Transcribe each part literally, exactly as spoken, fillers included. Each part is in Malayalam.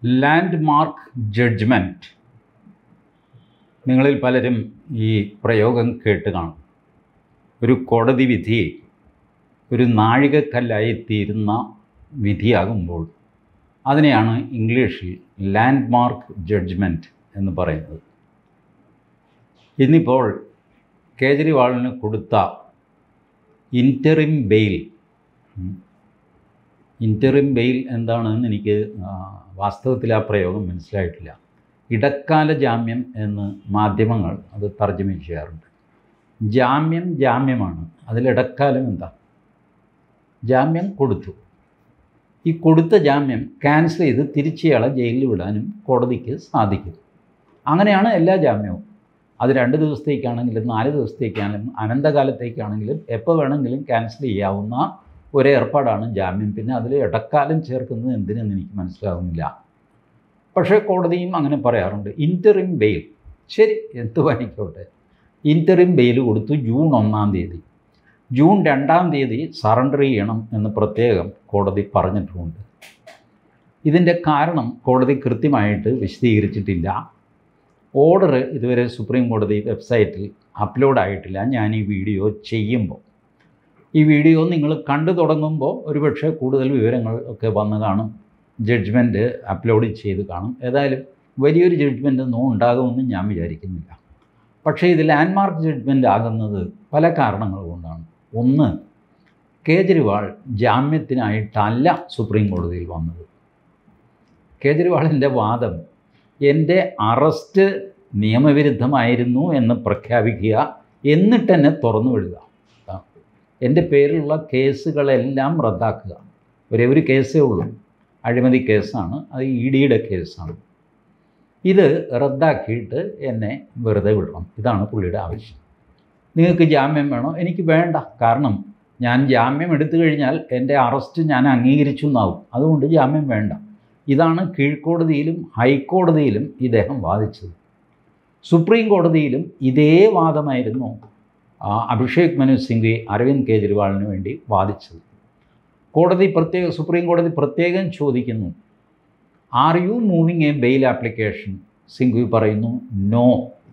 Landmark judgement. നിങ്ങളിൽ പലരും ഈ പ്രയോഗം കേട്ട് കാണും. ഒരു കോടതി വിധി ഒരു നാഴികക്കല്ലായി തീരുന്ന വിധിയാകുമ്പോൾ അതിനെയാണ് ഇംഗ്ലീഷിൽ ലാൻഡ്മാർക്ക് ജഡ്ജ്മെൻറ്റ് എന്ന് പറയുന്നത്. ഇന്നിപ്പോൾ കേജ്രിവാളിന് കൊടുത്ത ഇൻറ്ററിം ബെയിൽ, ഇൻറ്ററിം ബെയിൽ എന്താണെന്ന് എനിക്ക് വാസ്തവത്തിൽ ആ പ്രയോഗം മനസ്സിലായിട്ടില്ല. ഇടക്കാല ജാമ്യം എന്ന് മാധ്യമങ്ങൾ അത് തർജ്ജമ ചെയ്യാറുണ്ട്. ജാമ്യം ജാമ്യമാണ്, അതിലിടക്കാലം എന്താ? ജാമ്യം കൊടുത്തു. ഈ കൊടുത്ത ജാമ്യം ക്യാൻസൽ ചെയ്ത് തിരിച്ചയാളെ ജയിലിൽ വിടാനും കോടതിക്ക് സാധിക്കും. അങ്ങനെയാണ് എല്ലാ ജാമ്യവും. അത് രണ്ട് ദിവസത്തേക്കാണെങ്കിലും നാല് ദിവസത്തേക്കാണെങ്കിലും അനന്തകാലത്തേക്കാണെങ്കിലും എപ്പോൾ വേണമെങ്കിലും ക്യാൻസൽ ചെയ്യാവുന്ന ഒരു ഏർപ്പാടാണ് ജാമ്യം. പിന്നെ അതിൽ ഇടക്കാലം ചേർക്കുന്നത് എന്തിനെന്ന് എനിക്ക് മനസ്സിലാകുന്നില്ല. പക്ഷേ കോടതിയും അങ്ങനെ പറയാറുണ്ട്. ഇൻറ്ററിം ബെയിൽ, ശരി, എന്തുവായിക്കോട്ടെ, ഇൻറ്ററിം ബെയിൽ കൊടുത്തു ജൂൺ ഒന്നാം തീയതി. ജൂൺ രണ്ടാം തീയതി സറണ്ടർ ചെയ്യണം എന്ന് പ്രത്യേകം കോടതി പറഞ്ഞിട്ടുമുണ്ട്. ഇതിൻ്റെ കാരണം കോടതി കൃത്യമായിട്ട് വിശദീകരിച്ചിട്ടില്ല. ഓർഡർ ഇതുവരെ സുപ്രീം കോടതി വെബ്സൈറ്റിൽ അപ്ലോഡ് ആയിട്ടില്ല. ഞാൻ ഈ വീഡിയോ ചെയ്യുമ്പോൾ, ഈ വീഡിയോ നിങ്ങൾ കണ്ടു തുടങ്ങുമ്പോൾ ഒരുപക്ഷെ കൂടുതൽ വിവരങ്ങൾ ഒക്കെ വന്ന് കാണും, ജഡ്ജ്മെൻറ്റ് അപ്ലോഡ് ചെയ്ത് കാണും. ഏതായാലും വലിയൊരു ജഡ്ജ്മെൻ്റ് ഒന്നും ഉണ്ടാകുമെന്ന് ഞാൻ വിചാരിക്കുന്നില്ല. പക്ഷേ ഇത് ലാൻഡ്മാർക്ക് ജഡ്ജ്മെൻ്റ് ആകുന്നത് പല കാരണങ്ങൾ കൊണ്ടാണ്. ഒന്ന്, കേജ്രിവാൾ ജാമ്യത്തിനായിട്ടല്ല സുപ്രീം കോടതിയിൽ വന്നത്. കേജ്രിവാളിൻ്റെ വാദം എൻ്റെ അറസ്റ്റ് നിയമവിരുദ്ധമായിരുന്നു എന്ന് പ്രഖ്യാപിക്കുക, എന്നിട്ട് എന്നെ തുറന്നു വിടുക, എൻ്റെ പേരിലുള്ള കേസുകളെല്ലാം റദ്ദാക്കുക. ഒരേ ഒരു കേസേ ഉള്ളൂ, അഴിമതി കേസാണ്, അത് ഇ ഡിയുടെ കേസാണ്. ഇത് റദ്ദാക്കിയിട്ട് എന്നെ വെറുതെ വിടണം, ഇതാണ് പുള്ളിയുടെ ആവശ്യം. നിങ്ങൾക്ക് ജാമ്യം വേണോ? എനിക്ക് വേണ്ട, കാരണം ഞാൻ ജാമ്യം എടുത്തു കഴിഞ്ഞാൽ എൻ്റെ അറസ്റ്റ് ഞാൻ അംഗീകരിച്ചു എന്നാവും, അതുകൊണ്ട് ജാമ്യം വേണ്ട. ഇതാണ് കീഴ്ക്കോടതിയിലും ഹൈക്കോടതിയിലും ഇദ്ദേഹം വാദിച്ചത്. സുപ്രീം കോടതിയിലും ഇതേ വാദമായിരുന്നു അഭിഷേക് മനു സിംഗ്വി അരവിന്ദ് കേജ്രിവാളിന് വേണ്ടി വാദിച്ചത്. കോടതി പ്രത്യേക സുപ്രീം കോടതി പ്രത്യേകം ചോദിക്കുന്നു, are you moving a bail application? Singhvi പറയുന്നു, no,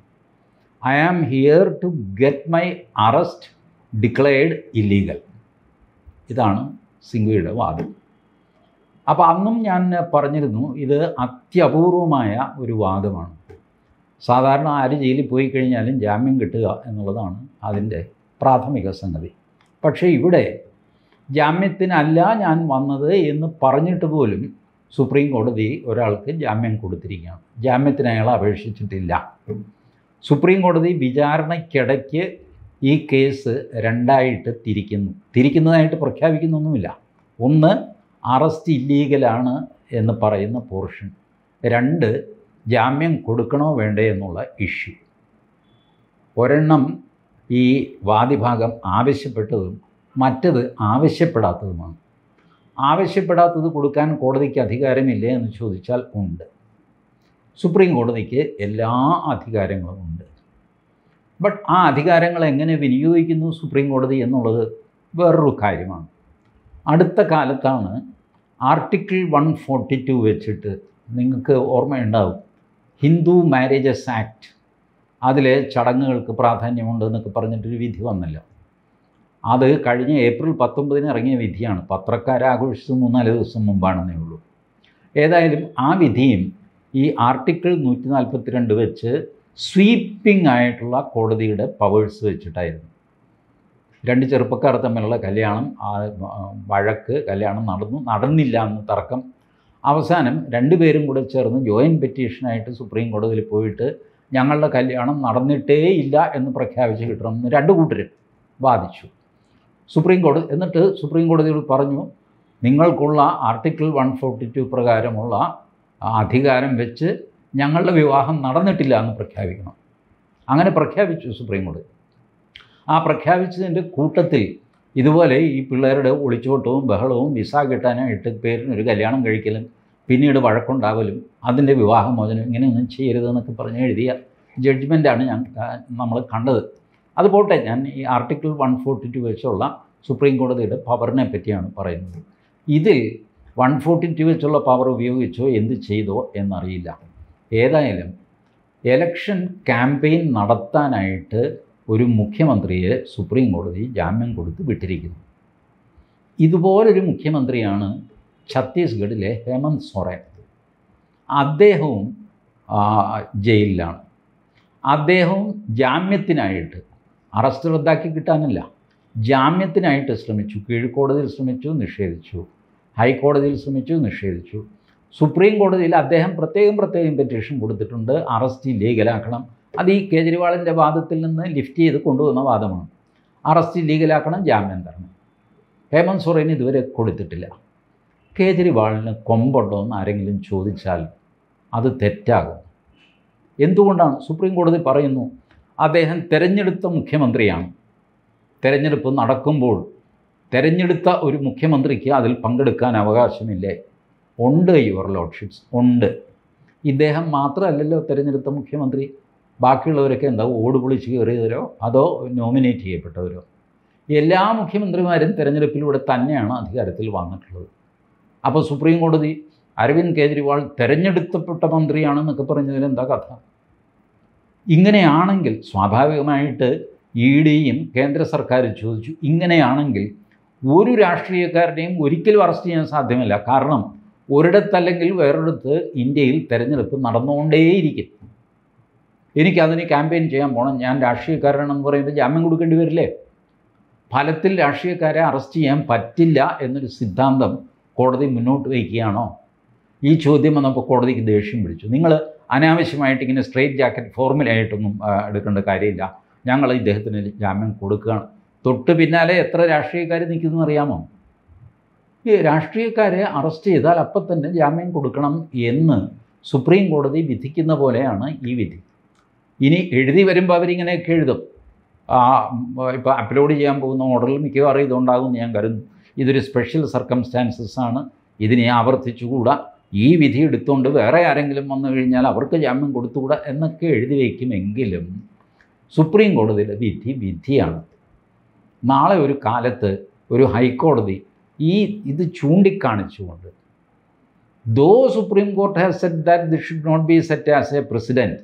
I am here to get my arrest declared illegal. ഇതാണ് സിംഗ്വിയുടെ വാദം. അപ്പോൾ അന്നും ഞാൻ പറഞ്ഞിരുന്നു, ഇത് അത്യപൂർവമായ ഒരു വാദമാണ്. സാധാരണ ആര് ജയിലിൽ പോയി കഴിഞ്ഞാലും ജാമ്യം കിട്ടുക എന്നുള്ളതാണ് അതിൻ്റെ പ്രാഥമിക സംഗതി. പക്ഷേ ഇവിടെ ജാമ്യത്തിനല്ല ഞാൻ വന്നത് എന്ന് പറഞ്ഞിട്ട് പോലും സുപ്രീം കോടതി ഒരാൾക്ക് ജാമ്യം കൊടുത്തിരിക്കുകയാണ്. ജാമ്യത്തിന് അയാൾ അപേക്ഷിച്ചിട്ടില്ല. സുപ്രീം കോടതി വിചാരണയ്ക്കിടയ്ക്ക് ഈ കേസ് രണ്ടായിട്ട് തിരിക്കുന്നു. തിരിക്കുന്നതായിട്ട് പ്രഖ്യാപിക്കുന്നൊന്നുമില്ല. ഒന്ന്, അറസ്റ്റ് ഇല്ലീഗലാണ് എന്ന് പറയുന്ന പോർഷൻ. രണ്ട്, ജാമ്യം കൊടുക്കണോ വേണ്ടേ എന്നുള്ള ഇഷ്യൂ. ഒരെണ്ണം ഈ വാദിഭാഗം ആവശ്യപ്പെട്ടതും മറ്റത് ആവശ്യപ്പെടാത്തതുമാണ്. ആവശ്യപ്പെടാത്തത് കൊടുക്കാൻ കോടതിക്ക് അധികാരമില്ലേ എന്ന് ചോദിച്ചാൽ ഉണ്ട്. സുപ്രീം കോടതിക്ക് എല്ലാ അധികാരങ്ങളും ഉണ്ട്. ബട്ട് ആ അധികാരങ്ങൾ എങ്ങനെ വിനിയോഗിക്കുന്നു സുപ്രീം കോടതി എന്നുള്ളത് വേറൊരു കാര്യമാണ്. അടുത്ത കാലത്താണ് ആർട്ടിക്കിൾ വൺ ഫോർട്ടി ടു വെച്ചിട്ട്, നിങ്ങൾക്ക് ഓർമ്മയുണ്ടാവും, ഹിന്ദു മാരേജസ് ആക്ട്, അതിലെ ചടങ്ങുകൾക്ക് പ്രാധാന്യമുണ്ട് എന്നൊക്കെ പറഞ്ഞിട്ടൊരു വിധി വന്നല്ലോ. അത് കഴിഞ്ഞ ഏപ്രിൽ പത്തൊമ്പതിന് ഇറങ്ങിയ വിധിയാണ്. പത്രക്കാരാഘോഷിച്ച് മൂന്നാല് ദിവസം മുമ്പാണെന്നേ ഉള്ളൂ. ഏതായാലും ആ വിധിയും ഈ ആർട്ടിക്കിൾ നൂറ്റി നാൽപ്പത്തി രണ്ട് വെച്ച് സ്വീപ്പിംഗ് ആയിട്ടുള്ള കോടതിയുടെ പവേഴ്സ് വെച്ചിട്ടായിരുന്നു. രണ്ട് ചെറുപ്പക്കാർ തമ്മിലുള്ള കല്യാണം, വഴക്ക്, കല്യാണം നടന്നു നടന്നില്ല എന്ന് തർക്കം. അവസാനം രണ്ടുപേരും കൂടെ ചേർന്ന് ജോയിൻറ്റ് പെറ്റീഷനായിട്ട് സുപ്രീം കോടതിയിൽ പോയിട്ട് ഞങ്ങളുടെ കല്യാണം നടന്നിട്ടേ ഇല്ല എന്ന് പ്രഖ്യാപിച്ച് കിട്ടണമെന്ന് രണ്ട് കൂട്ടരും വാദിച്ചു. സുപ്രീം കോടതി എന്നിട്ട് സുപ്രീം കോടതിയോട് പറഞ്ഞു, നിങ്ങൾക്കുള്ള ആർട്ടിക്കിൾ വൺ ഫോർട്ടി ടു പ്രകാരമുള്ള അധികാരം വെച്ച് ഞങ്ങളുടെ വിവാഹം നടന്നിട്ടില്ല എന്ന് പ്രഖ്യാപിക്കണം. അങ്ങനെ പ്രഖ്യാപിച്ചു സുപ്രീം കോടതി. ആ പ്രഖ്യാപിച്ചതിൻ്റെ കൂട്ടത്തിൽ ഇതുപോലെ ഈ പിള്ളേരുടെ ഒളിച്ചോട്ടവും ബഹളവും വിസ കിട്ടാനായിട്ട് പേരിനൊരു കല്യാണം കഴിക്കലും പിന്നീട് വഴക്കുണ്ടാവലും അതിൻ്റെ വിവാഹമോചനം ഇങ്ങനെയൊന്നും ചെയ്യരുതെന്നൊക്കെ പറഞ്ഞ് എഴുതിയ ജഡ്ജ്മെൻറ്റാണ് ഞാൻ നമ്മൾ കണ്ടത്. അത് പോട്ടെ, ഞാൻ ഈ ആർട്ടിക്കിൾ വൺ ഫോർട്ടി ടു വെച്ചുള്ള സുപ്രീം കോടതിയുടെ പവറിനെ പറ്റിയാണ് പറയുന്നത്. ഇതിൽ വൺ ഫോർട്ടി ടു വെച്ചുള്ള പവർ ഉപയോഗിച്ചോ എന്ത് ചെയ്തോ എന്നറിയില്ല. ഏതായാലും എലക്ഷൻ ക്യാമ്പയിൻ നടത്താനായിട്ട് ഒരു മുഖ്യമന്ത്രിയെ സുപ്രീം കോടതി ജാമ്യം കൊടുത്ത് വിട്ടിരിക്കുന്നു. ഇതുപോലൊരു മുഖ്യമന്ത്രിയാണ് ഛത്തീസ്ഗഡിലെ ഹേമന്ത് സോറൻ. അദ്ദേഹവും ജയിലിലാണ്. അദ്ദേഹവും ജാമ്യത്തിനായിട്ട്, അറസ്റ്റ് റദ്ദാക്കി കിട്ടാനല്ല, ജാമ്യത്തിനായിട്ട് ശ്രമിച്ചു. കീഴ്ക്കോടതിയിൽ ശ്രമിച്ചു, നിഷേധിച്ചു. ഹൈക്കോടതിയിൽ ശ്രമിച്ചു, നിഷേധിച്ചു. സുപ്രീം കോടതിയിൽ അദ്ദേഹം പ്രത്യേകം പ്രത്യേകം പെറ്റീഷൻ കൊടുത്തിട്ടുണ്ട്, അറസ്റ്റ് ഇല്ലീഗലാക്കണം. അത് ഈ കേജ്രിവാളിൻ്റെ വാദത്തിൽ നിന്ന് ലിഫ്റ്റ് ചെയ്ത് കൊണ്ടുവന്ന വാദമാണ്. അറസ്റ്റ് ഇല്ലീഗലാക്കണം, ജാമ്യം തരണം. ഹേമന്ത് സോറൻ ഇതുവരെ കൊടുത്തിട്ടില്ല. കേജ്രിവാളിന് കൊമ്പുണ്ടോ എന്ന് ആരെങ്കിലും ചോദിച്ചാൽ അത് തെറ്റാകും. എന്തുകൊണ്ടാണ്? സുപ്രീം കോടതി പറയുന്നു അദ്ദേഹം തെരഞ്ഞെടുത്ത മുഖ്യമന്ത്രിയാണ്. തെരഞ്ഞെടുപ്പ് നടക്കുമ്പോൾ തെരഞ്ഞെടുത്ത ഒരു മുഖ്യമന്ത്രിക്ക് അതിൽ പങ്കെടുക്കാൻ അവകാശമില്ലേ? ഉണ്ട് യുവർ ലോർഡ്ഷിപ്സ്, ഉണ്ട്. ഇദ്ദേഹം മാത്രമല്ലല്ലോ തിരഞ്ഞെടുത്ത മുഖ്യമന്ത്രി. ബാക്കിയുള്ളവരൊക്കെ എന്താ ഓട് പൊളിച്ച് കയറിയവരോ അതോ നോമിനേറ്റ് ചെയ്യപ്പെട്ടവരോ? എല്ലാ മുഖ്യമന്ത്രിമാരും തിരഞ്ഞെടുപ്പിലൂടെ തന്നെയാണ് അധികാരത്തിൽ വന്നിട്ടുള്ളത്. അപ്പോൾ സുപ്രീം കോടതി അരവിന്ദ് കേജ്രിവാൾ തിരഞ്ഞെടുക്കപ്പെട്ട മന്ത്രിയാണെന്നൊക്കെ പറഞ്ഞതിൽ എന്താ കഥ? ഇങ്ങനെയാണെങ്കിൽ സ്വാഭാവികമായിട്ട് ഇ ഡിയും കേന്ദ്ര സർക്കാരും ചോദിച്ചു, ഇങ്ങനെയാണെങ്കിൽ ഒരു രാഷ്ട്രീയക്കാരനെയും ഒരിക്കലും അറസ്റ്റ് ചെയ്യാൻ സാധ്യമല്ല. കാരണം ഒരിടത്തല്ലെങ്കിൽ വേറൊരിടത്ത് ഇന്ത്യയിൽ തിരഞ്ഞെടുപ്പ് നടന്നുകൊണ്ടേയിരിക്കും. എനിക്കതിന് ക്യാമ്പയിൻ ചെയ്യാൻ പോകണം, ഞാൻ രാഷ്ട്രീയക്കാരനാണെന്ന് പറയുമ്പോൾ ജാമ്യം കൊടുക്കേണ്ടി വരില്ലേ? ഫലത്തിൽ രാഷ്ട്രീയക്കാരെ അറസ്റ്റ് ചെയ്യാൻ പറ്റില്ല എന്നൊരു സിദ്ധാന്തം കോടതി മുന്നോട്ട് വയ്ക്കുകയാണോ? ഈ ചോദ്യം വന്നപ്പോൾ കോടതിക്ക് ദേഷ്യം പിടിച്ചു. നിങ്ങൾ അനാവശ്യമായിട്ട് ഇങ്ങനെ സ്ട്രെയിറ്റ് ജാക്കറ്റ് ഫോർമുലയായിട്ടൊന്നും എടുക്കേണ്ട കാര്യമില്ല, ഞങ്ങൾ ഇദ്ദേഹത്തിന് ജാമ്യം കൊടുക്കുകയാണ്. തൊട്ട് പിന്നാലെ എത്ര രാഷ്ട്രീയക്കാർ നിൽക്കുന്നതെന്ന് അറിയാമോ? ഈ രാഷ്ട്രീയക്കാരെ അറസ്റ്റ് ചെയ്താൽ അപ്പം തന്നെ ജാമ്യം കൊടുക്കണം എന്ന് സുപ്രീം കോടതി വിധിക്കുന്ന പോലെയാണ് ഈ വിധി. ഇനി എഴുതി വരുമ്പോൾ അവരിങ്ങനെയൊക്കെ എഴുതും. ഇപ്പോൾ അപ്ലോഡ് ചെയ്യാൻ പോകുന്ന ഓർഡറിൽ മിക്കവാറും ഇതുണ്ടാകുമെന്ന് ഞാൻ കരുതുന്നു. ഇതൊരു സ്പെഷ്യൽ സർക്കംസ്റ്റാൻസസ് ആണ്, ഇതിനെ ആവർത്തിച്ചുകൂടാ, ഈ വിധി എടുത്തുകൊണ്ട് വേറെ ആരെങ്കിലും വന്നു കഴിഞ്ഞാൽ അവർക്ക് ജാമ്യം കൊടുത്തുകൂടാ എന്നൊക്കെ എഴുതി വയ്ക്കുമെങ്കിലും സുപ്രീം കോടതിയുടെ വിധി വിധിയാണ്. നാളെ ഒരു കാലത്ത് ഒരു ഹൈക്കോടതി ഈ ഇത് ചൂണ്ടിക്കാണിച്ചുകൊണ്ട് though supreme court has said that this should not be set as a precedent,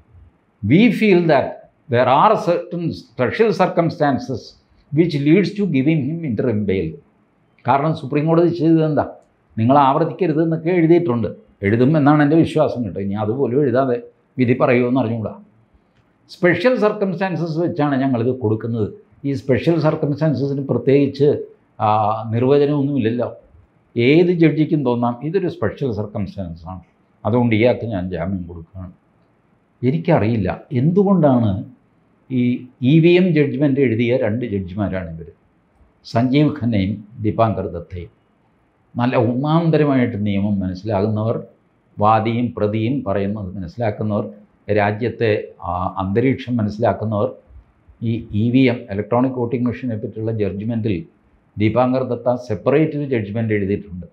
we feel that there are certain special circumstances which leads to giving him interim bail. കാരണം സുപ്രീം കോടതി ചെയ്തതെന്താ? നിങ്ങൾ ആവർത്തിക്കരുത് എന്നൊക്കെ എഴുതിയിട്ടുണ്ട്. എഴുതും എന്നാണ് എൻ്റെ വിശ്വാസം കേട്ടോ. ഇനി അതുപോലും എഴുതാതെ വിധി പറയുമെന്ന് അറിഞ്ഞുകൂടാ. സ്പെഷ്യൽ സർക്കംസ്റ്റാൻസസ് വെച്ചാണ് ഞങ്ങളിത് കൊടുക്കുന്നത്. ഈ സ്പെഷ്യൽ സർക്കംസ്റ്റാൻസസിന് പ്രത്യേകിച്ച് നിർവചനമൊന്നുമില്ലല്ലോ. ഏത് ജഡ്ജിക്കും തോന്നാം ഇതൊരു സ്പെഷ്യൽ സർക്കംസ്റ്റാൻസാണ്, അതുകൊണ്ട് ഇയാൾക്ക് ഞാൻ ജാമ്യം കൊടുക്കുകയാണ്. എനിക്കറിയില്ല എന്തുകൊണ്ടാണ് ഈ ഇ വി എം ജഡ്ജ്മെൻ്റ് എഴുതിയ രണ്ട് ജഡ്ജിമാരാണ് ഇവർ, സഞ്ജീവ് ഖന്നയും ദീപാങ്കർ ദത്തയും. നല്ല ഒന്നാന്തരമായിട്ട് നിയമം മനസ്സിലാകുന്നവർ, വാദിയും പ്രതിയും പറയുന്നത് മനസ്സിലാക്കുന്നവർ, രാജ്യത്തെ അന്തരീക്ഷം മനസ്സിലാക്കുന്നവർ. ഈ E V M electronic voting മെഷീനെ പറ്റിയുള്ള ജഡ്ജ്മെൻറ്റിൽ ദീപാങ്കർ ദത്ത സെപ്പറേറ്റ് ജഡ്ജ്മെൻറ്റ് എഴുതിയിട്ടുണ്ട്.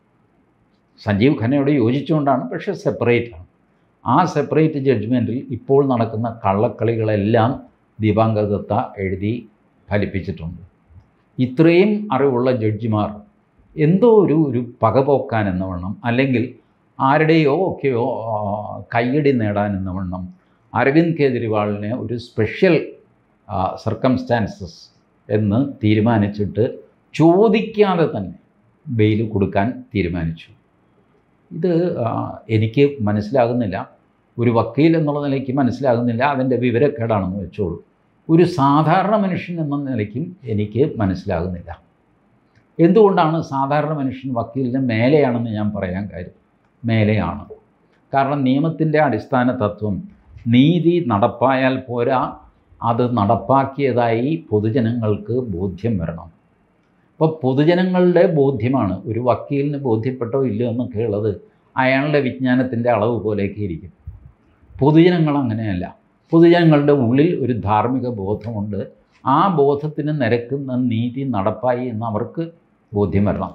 സഞ്ജീവ് ഖന്നയോട് യോജിച്ചുകൊണ്ടാണ്, പക്ഷേ സെപ്പറേറ്റാണ്. ആ സെപ്പറേറ്റ് ജഡ്ജ്മെൻറ്റിൽ ഇപ്പോൾ നടക്കുന്ന കള്ളക്കളികളെല്ലാം ദീപാങ്കർ ദത്ത എഴുതി ഫലിപ്പിച്ചിട്ടുണ്ട്. ഇത്രയും അറിവുള്ള ജഡ്ജിമാർ എന്തോ ഒരു ഒരു പകപോക്കാൻ എന്നവണ്ണം, അല്ലെങ്കിൽ ആരുടെയോ ഒക്കെയോ കയ്യടി നേടാൻ എന്നവണ്ണം അരവിന്ദ് കേജ്രിവാളിനെ ഒരു സ്പെഷ്യൽ സർക്കംസ്റ്റാൻസസ് എന്ന് തീരുമാനിച്ചിട്ട് ചോദിക്കാതെ തന്നെ ബെയിൽ കൊടുക്കാൻ തീരുമാനിച്ചു. ഇത് എനിക്ക് മനസ്സിലാകുന്നില്ല. ഒരു വക്കീൽ എന്നുള്ള നിലയ്ക്ക് മനസ്സിലാകുന്നില്ല, അതിൻ്റെ വിവരക്കേടാണെന്ന് വെച്ചോളൂ. ഒരു സാധാരണ മനുഷ്യൻ എന്ന നിലയ്ക്കും എനിക്ക് മനസ്സിലാകുന്നില്ല. എന്തുകൊണ്ടാണ് സാധാരണ മനുഷ്യൻ വക്കീലിന് മേലെയാണെന്ന് ഞാൻ പറയാൻ കാര്യം? മേലെയാണ്. കാരണം നിയമത്തിൻ്റെ അടിസ്ഥാന തത്വം നീതി നടപ്പായാൽ പോരാ, അത് നടപ്പാക്കിയതായി പൊതുജനങ്ങൾക്ക് ബോധ്യം വരണം. അപ്പോൾ പൊതുജനങ്ങളുടെ ബോധ്യമാണ്. ഒരു വക്കീലിന് ബോധ്യപ്പെട്ടോ ഇല്ലയോ എന്നൊക്കെ ഉള്ളത് അയാളുടെ വിജ്ഞാനത്തിൻ്റെ അളവ് പോലെയൊക്കെ ഇരിക്കും. പൊതുജനങ്ങൾ അങ്ങനെയല്ല. പൊതുജനങ്ങളുടെ ഉള്ളിൽ ഒരു ധാർമ്മിക ബോധമുണ്ട്. ആ ബോധത്തിന് നിരക്കുന്ന നീതി നടപ്പായി എന്ന് അവർക്ക് ബോധ്യം വരണം.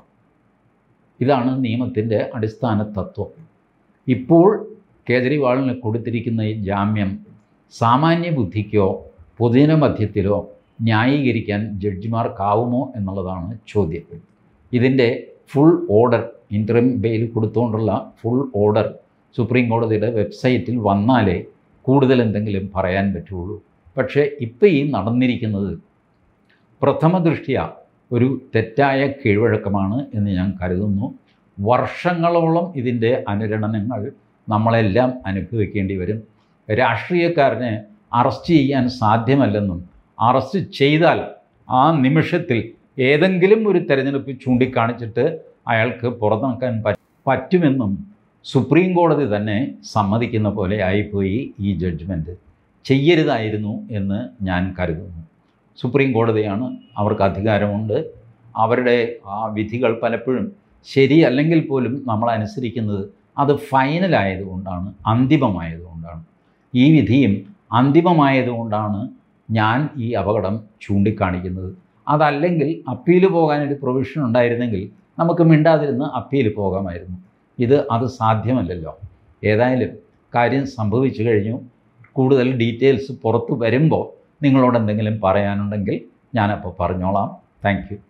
ഇതാണ് നിയമത്തിൻ്റെ അടിസ്ഥാന തത്വം. ഇപ്പോൾ കേജ്രിവാളിന് കൊടുത്തിരിക്കുന്ന ഈ ജാമ്യം സാമാന്യ ബുദ്ധിക്കോ പൊതുജന മധ്യത്തിലോ ന്യായീകരിക്കാൻ ജഡ്ജിമാർക്കാവുമോ എന്നുള്ളതാണ് ചോദ്യം. ഇതിൻ്റെ ഫുൾ ഓർഡർ ഇൻറ്ററിം ബെയിൽ കൊടുത്തുകൊണ്ടുള്ള ഫുൾ ഓർഡർ സുപ്രീം കോടതിയുടെ വെബ്സൈറ്റിൽ വന്നാലേ കൂടുതൽ എന്തെങ്കിലും പറയാൻ പറ്റുള്ളൂ. പക്ഷേ ഇപ്പോൾ ഈ നടന്നിരിക്കുന്നത് പ്രഥമ ദൃഷ്ട്യാ ഒരു തെറ്റായ കീഴ്വഴക്കമാണ് എന്ന് ഞാൻ കരുതുന്നു. വർഷങ്ങളോളം ഇതിൻ്റെ അനുരണനങ്ങൾ നമ്മളെല്ലാം അനുഭവിക്കേണ്ടി വരും. രാഷ്ട്രീയക്കാരനെ അറസ്റ്റ് ചെയ്യാൻ സാധ്യമല്ലെന്നും അറസ്റ്റ് ചെയ്താൽ ആ നിമിഷത്തിൽ ഏതെങ്കിലും ഒരു തെരഞ്ഞെടുപ്പ് ചൂണ്ടിക്കാണിച്ചിട്ട് അയാൾക്ക് പുറത്തിറക്കാൻ പറ്റുമെന്നും സുപ്രീം കോടതി തന്നെ സമ്മതിക്കുന്ന പോലെ ആയിപ്പോയി ഈ ജഡ്ജ്മെൻറ്റ്. ചെയ്യരുതായിരുന്നു എന്ന് ഞാൻ കരുതുന്നു. സുപ്രീം കോടതിയാണ്, അവർക്ക് അധികാരമുണ്ട്. അവരുടെ ആ വിധികൾ പലപ്പോഴും ശരിയല്ലെങ്കിൽ പോലും നമ്മൾ അനുസരിക്കുന്നത് അത് ഫൈനലായതുകൊണ്ടാണ്, അന്തിമമായതുകൊണ്ടാണ്. ഈ വിധിയും അന്തിമമായതുകൊണ്ടാണ് ഞാൻ ഈ അപകടം ചൂണ്ടിക്കാണിക്കുന്നത്. അതല്ലെങ്കിൽ അപ്പീൽ പോകാനൊരു പ്രൊവിഷൻ ഉണ്ടായിരുന്നെങ്കിൽ നമുക്ക് മിണ്ടാതിരുന്ന് അപ്പീൽ പോകാമായിരുന്നു. ഇത് അത് സാധ്യമല്ലല്ലോ. ഏതായാലും കാര്യം സംഭവിച്ചു കഴിഞ്ഞു. കൂടുതൽ ഡീറ്റെയിൽസ് പുറത്ത് വരുമ്പോൾ നിങ്ങളോട് എന്തെങ്കിലും പറയാനുണ്ടെങ്കിൽ ഞാനപ്പോൾ പറഞ്ഞോളാം. Thank U.